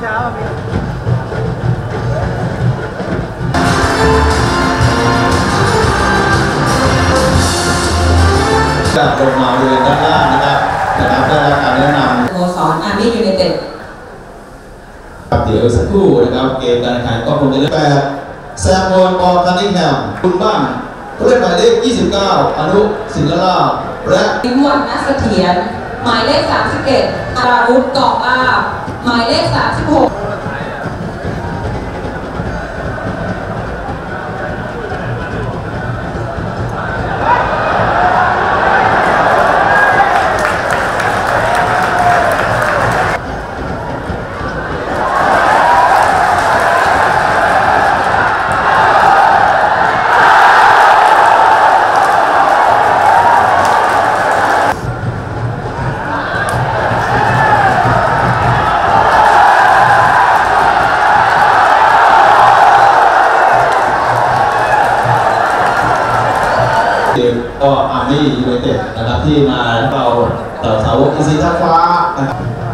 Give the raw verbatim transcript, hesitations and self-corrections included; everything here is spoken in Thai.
ช้าอ่ะพี่จากลงมาบริเวณด้านล่างนะครับนะครับได้รับการแนะนำสโมสรอาร์มี่ยูไนเต็ดเดี๋ยวสักครู่นะครับเกมการแข่งขันก็คงจะเริ่มแปดแซมบอลบอลคันนิงแฮมคุณบ้านผู้เล่นหมายเลขยี่สิบเก้าอนุศิลลาภและวิมวันนัสเถียรหมายเลขสามสิบเอ็ดอาราวุธเกาะอาบหมายเลขสามสิบหกก็อาร์มี่ยูไนเต็ดนะครับที่มาเราเต่าสาวกอีซีทัพฟ้านะครับ